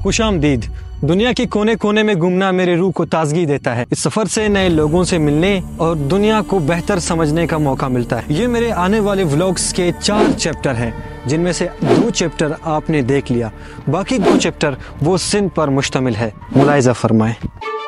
खुशामदीद। दुनिया के कोने कोने में घूमना मेरे रूह को ताजगी देता है। इस सफ़र से नए लोगों से मिलने और दुनिया को बेहतर समझने का मौका मिलता है। ये मेरे आने वाले व्लॉग्स के 4 चैप्टर हैं, जिनमें से 2 चैप्टर आपने देख लिया, बाकी 2 चैप्टर वो सिंध पर मुश्तमिल है। मुलाहिज़ा फरमाएं।